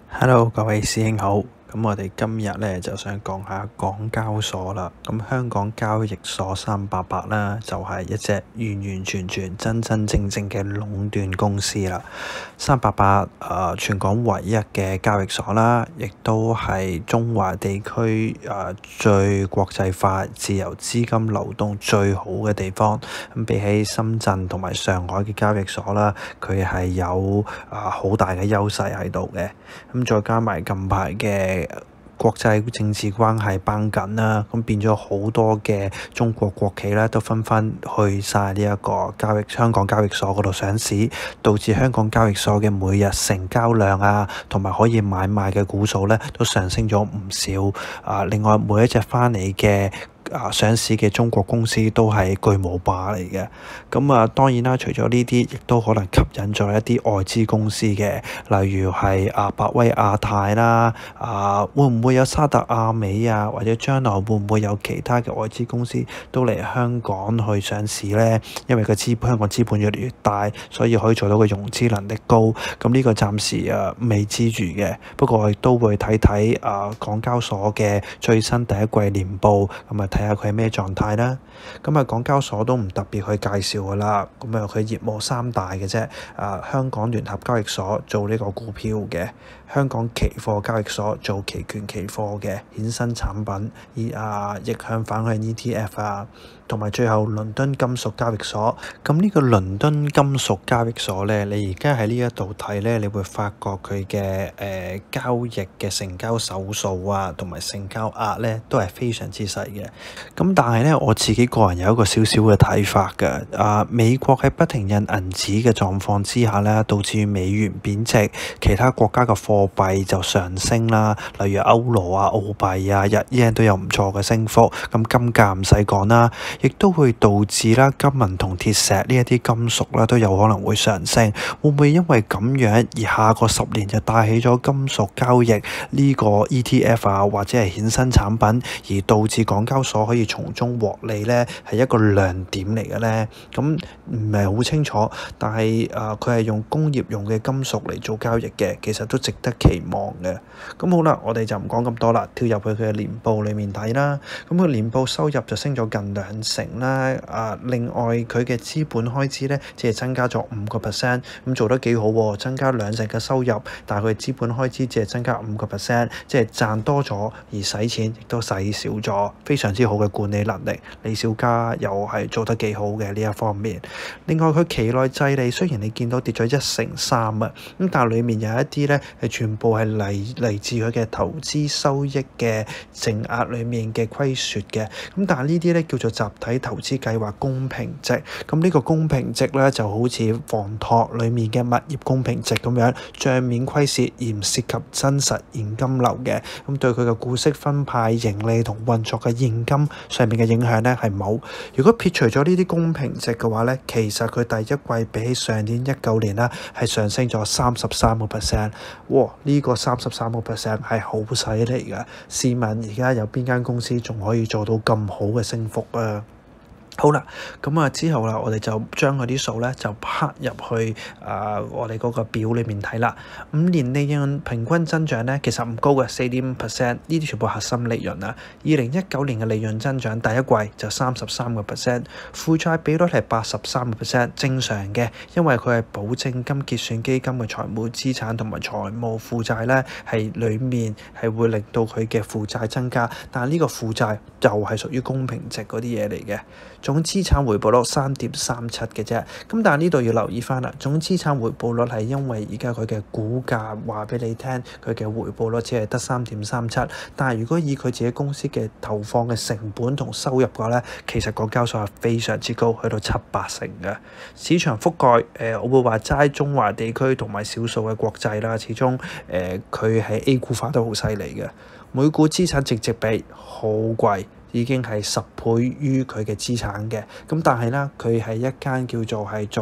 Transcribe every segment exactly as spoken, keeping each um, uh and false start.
Hello，各位師兄好。咁我哋今日咧就想講下港交所啦。咁香港交易所三八八啦，就係一隻完完全全真真正正嘅壟斷公司啦。三八八誒全港唯一嘅交易所啦，亦都係中華地區誒、呃、最國際化、自由資金流動最好嘅地方。咁比起深圳同埋上海嘅交易所啦，佢係有啊好、呃、大嘅優勢喺度嘅。咁再加埋近排嘅國際政治關係繃緊啦，咁變咗好多嘅中國國企咧都紛紛去晒呢一個交易香港交易所嗰度上市，導致香港交易所嘅每日成交量啊，同埋可以買賣嘅股數咧都上升咗唔少。啊，另外每一隻翻嚟嘅啊！上市嘅中國公司都係巨無霸嚟嘅，咁啊當然啦，除咗呢啲，亦都可能吸引咗一啲外資公司嘅，例如係啊百威亞太啦，啊會唔會有沙特阿美啊，或者將來會唔會有其他嘅外資公司都嚟香港去上市呢？因為個資香港資本越嚟越大，所以可以做到個融資能力高。咁呢個暫時啊未知住嘅，不過我亦都會睇睇啊港交所嘅最新第一季年報，咁啊睇下佢係咩狀態啦。咁啊，港交所都唔特別去介紹噶啦。咁啊，佢業務三大嘅啫。啊，香港聯合交易所做呢個股票嘅，香港期貨交易所做期權期貨嘅衍生產品，以啊逆向反向 E T F 啊，同埋最後倫敦金屬交易所。咁呢個倫敦金屬交易所咧，你而家喺呢一度睇咧，你會發覺佢嘅誒交易嘅成交手數啊，同埋成交額咧，都係非常之細嘅。咁但係咧，我自己個人有一個少少嘅睇法嘅。啊，美國喺不停印銀紙嘅狀況之下咧，導致美元貶值，其他國家嘅貨幣就上升啦，例如歐羅啊、澳幣啊、日 yen 都有唔錯嘅升幅。咁金價唔使講啦，亦都會導致啦金銀同鐵石呢一啲金屬啦都有可能會上升。會唔會因為咁樣而下個十年就帶起咗金屬交易呢個 E T F 啊，或者係衍生產品，而導致港交所可以從中獲利呢？係一個亮點嚟嘅呢？咁唔係好清楚，但係誒佢係用工業用嘅金屬嚟做交易嘅，其實都值得期望嘅。咁好啦，我哋就唔講咁多啦，跳入去佢嘅年報裡面睇啦。咁佢年報收入就升咗近兩成啦。啊，另外佢嘅資本開支呢，只係增加咗五個 percent，咁做得幾好喎，增加兩成嘅收入，但係佢資本開支只係增加五個 percent，即係賺多咗而使錢亦都使少咗，非常之好嘅管理能力。李小加又係做得幾好嘅呢一方面。另外佢期內淨利雖然你見到跌咗一成三啊，咁但係裡面有一啲咧係全部係嚟嚟自佢嘅投資收益嘅淨額裡面嘅虧損嘅。咁但係呢啲咧叫做集體投資計劃公平值。咁呢個公平值咧就好似房託裡面嘅物業公平值咁樣，帳面虧蝕而唔涉及真實現金流嘅。咁對佢嘅股息分派、盈利同運作嘅現金上面嘅影響咧係冇。如果撇除咗呢啲公平值嘅話咧，其實佢第一季比起上年一九年啦係上升咗三十三個 percent。哇！呢個三十三個 percent 係好犀利㗎。試問而家有邊間公司仲可以做到咁好嘅升幅啊？好啦，咁啊之後啦，我哋就將嗰啲數咧就拍入去啊、呃，我哋嗰個表裏面睇啦。五年利潤平均增長咧，其實唔高嘅，四點五 percent， 呢啲全部核心利潤啊。二零一九年嘅利潤增長第一季就三十三個 percent， 負債比率係八十三個 percent， 正常嘅，因為佢係保證金結算基金嘅財務資產同埋財務負債咧係裡面係會令到佢嘅負債增加，但係呢個負債就係屬於公平值嗰啲嘢嚟嘅。總資產回報率三點三七嘅啫，咁但係呢度要留意翻啦。總資產回報率係因為而家佢嘅股價話俾你聽，佢嘅回報率只係得三點三七，但係如果以佢自己公司嘅投放嘅成本同收入嘅話咧，其實港交所係非常之高，去到七八成嘅市場覆蓋。誒、呃，我會話齋中華地區同埋少數嘅國際啦，始終誒佢喺 A 股化都好犀利嘅，每股資產值值比好貴。已經係十倍於佢嘅資產嘅，咁但係咧，佢係一間叫做係做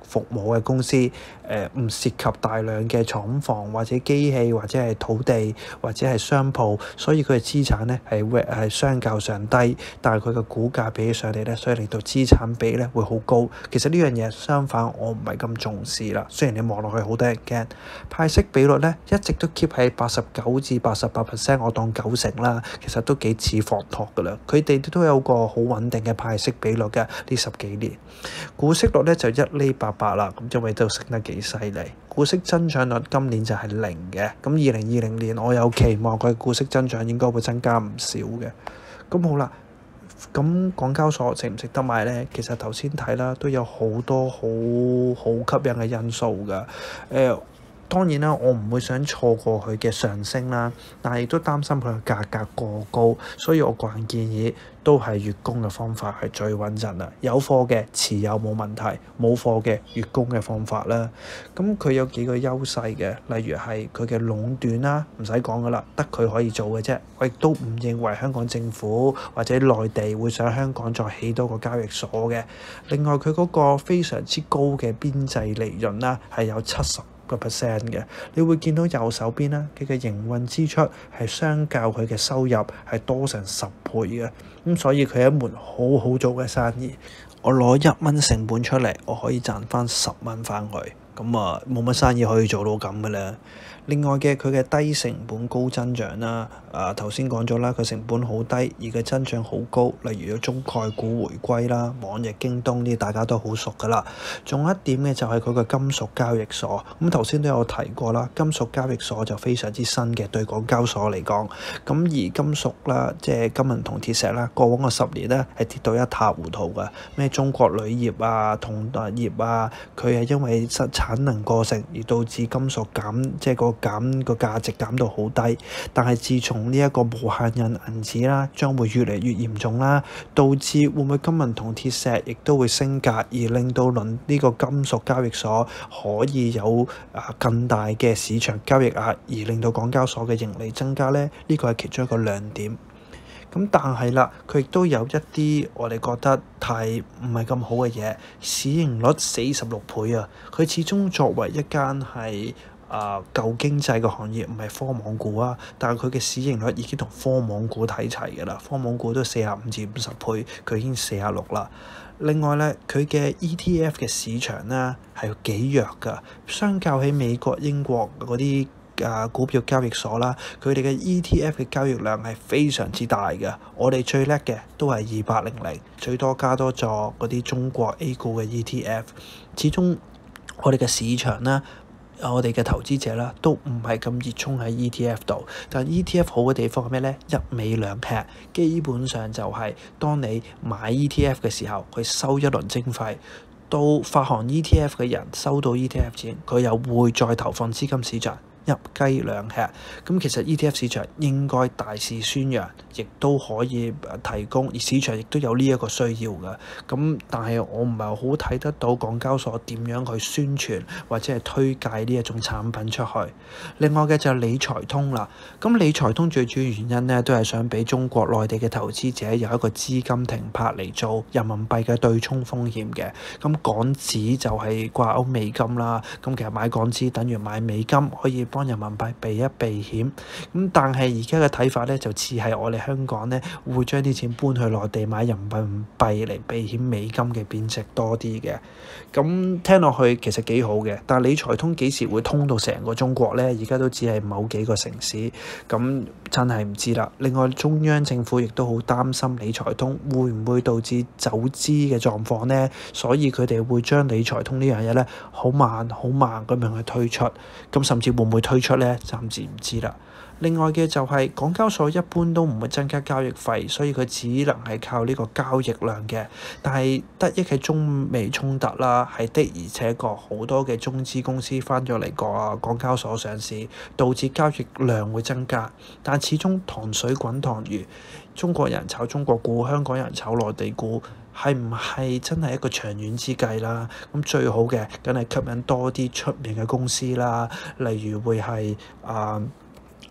服務嘅公司，誒、呃、唔涉及大量嘅廠房或者機器或者係土地或者係商鋪，所以佢嘅資產咧係會係相較上低，但係佢嘅股價比起上嚟咧，所以令到資產比咧會好高。其實呢樣嘢相反，我唔係咁重視啦。雖然你望落去好多人驚，派息比率咧一直都 keep 喺八十九至八十八 percent，我當九成啦，其實都幾似房託噶啦。佢哋都有個好穩定嘅派息比率嘅呢十幾年，股息率咧就一厘八八啦，咁因為都升得幾犀利。股息增長率今年就係零嘅，咁二零二零年我有期望佢股息增長應該會增加唔少嘅。咁好啦，咁港交所值唔值得買呢？其實頭先睇啦，都有好多好好吸引嘅因素㗎。誒、呃，當然啦，我唔會想錯過佢嘅上升啦，但係亦都擔心佢嘅價格過高，所以我個人建議都係月供嘅方法係最穩陣啦。有貨嘅持有冇問題，冇貨嘅月供嘅方法啦。咁佢有幾個優勢嘅，例如係佢嘅壟斷啦，唔使講噶啦，得佢可以做嘅啫。我亦都唔認為香港政府或者內地會想香港再起多個交易所嘅。另外佢嗰個非常之高嘅邊際利潤啦，係有七十個 percent 嘅。你會見到右手邊啦，佢嘅營運支出係相較佢嘅收入係多成十倍嘅。咁所以佢係一門好好做嘅生意。我攞一蚊成本出嚟，我可以賺翻十蚊翻去。咁啊，冇乜生意可以做到咁嘅啦。另外嘅佢嘅低成本高增長啦，啊頭先講咗啦，佢成本好低，而佢增長好高。例如有中概股回歸啦，網易、京東呢啲大家都好熟噶啦。仲有一點嘅就係佢個金屬交易所。咁頭先都有提過啦，金屬交易所就非常之新嘅，對港交所嚟講。咁而金屬啦，即係金銀銅鐵石啦，過往個十年咧係跌到一塌糊塗嘅。咩中國鋁業啊、銅業啊，佢係因為失產能過剩而導致金屬減，即係個減個價值減到好低。但係自從呢一個無限印銀紙啦，將會越嚟越嚴重啦，導致會唔會金銀銅鐵石亦都會升價，而令到輪呢個金屬交易所可以有啊更大嘅市場交易額，而令到港交所嘅盈利增加咧？呢個係其中一個亮點。咁但係啦，佢亦都有一啲我哋覺得太唔係咁好嘅嘢，市盈率四十六倍啊！佢始終作為一間係啊舊經濟嘅行業，唔係科網股啊，但係佢嘅市盈率已經同科網股睇齊㗎啦。科網股都四十五至五十倍，佢已經四十六啦。另外咧，佢嘅 E T F 嘅市場咧係幾弱㗎，相較起美國、英國嗰啲啊股票交易所啦，佢哋嘅 E T F 嘅交易量係非常之大嘅。我哋最叻嘅都係二八零零，最多加多咗嗰啲中國 A 股嘅 E T F。始終我哋嘅市場啦，我哋嘅投資者啦，都唔係咁熱衷喺 E T F 度。但 E T F 好嘅地方係咩咧？一尾兩吃，基本上就係當你買 E T F 嘅時候，佢收一輪徵費。到發行 E T F 嘅人收到 E T F 錢，佢又會再投放資金市場。一雞兩吃，咁其實 E T F 市場應該大肆宣揚，亦都可以提供，而市場亦都有呢一個需要嘅。咁但係我唔係好睇得到港交所點樣去宣傳或者係推介呢一種產品出去。另外嘅就係理財通啦。咁理財通最主要原因咧，都係想俾中國內地嘅投資者有一個資金停泊嚟做人民幣嘅對沖風險嘅。咁港紙就係掛鈎美金啦。咁其實買港紙等於買美金，可以幫人民幣避一避險。咁但係而家嘅睇法咧，就似係我哋香港咧會將啲錢搬去內地買人民幣嚟避險美金嘅貶值多啲嘅。咁聽落去其實幾好嘅，但係理財通幾時會通到成個中國咧？而家都只係某幾個城市，咁真係唔知啦。另外中央政府亦都好擔心理財通會唔會導致走資嘅狀況咧，所以佢哋會將理財通呢樣嘢咧好慢好慢咁樣去推出，咁甚至會唔會推出咧？暫時唔知啦。另外嘅就係港交所一般都唔會增加交易費，所以佢只能係靠呢個交易量嘅。但係得益係中美衝突啦，係的而且確好多嘅中資公司翻咗嚟個港交所上市，導致交易量會增加。但始終糖水滾糖魚，中國人炒中國股，香港人炒內地股，係唔係真係一個長遠之計啦？咁最好嘅梗係吸引多啲出面嘅公司啦，例如會係啊。呃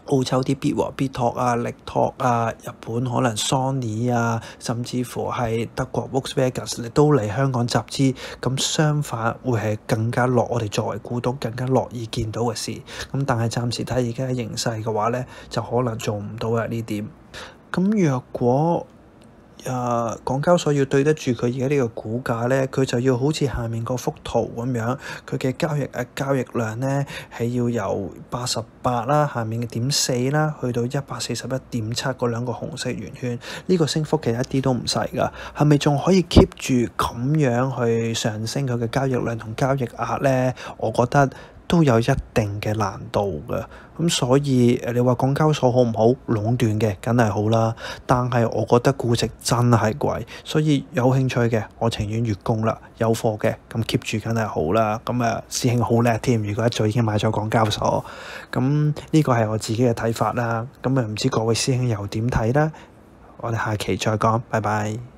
澳洲啲必和必拓啊、力拓啊，日本可能 Sony 啊，甚至乎係德國 Volkswagen 都嚟香港集資，咁相反會係更加樂，我哋作為股東更加樂意見到嘅事。咁但係暫時睇而家嘅形勢嘅話咧，就可能做唔到啊呢點。咁若果誒、呃、港交所要對得住佢而家呢個股價咧，佢就要好似下面嗰幅圖咁樣，佢嘅交易誒交易量咧係要由八十八啦，下面嘅點四啦，去到一百四十一點七嗰兩個紅色圓圈，呢、這個升幅其實一啲都唔細㗎。係咪仲可以 keep 住咁樣去上升佢嘅交易量同交易額咧？我覺得都有一定嘅難度㗎，咁所以誒你話港交所好唔好？壟斷嘅梗係好啦，但係我覺得估值真係貴，所以有興趣嘅我情願月供啦，有貨嘅咁 keep 住梗係好啦。咁啊師兄好叻添，如果一早已經買咗港交所，咁呢個係我自己嘅睇法啦。咁啊唔知各位師兄又點睇啦？我哋下期再講，拜拜。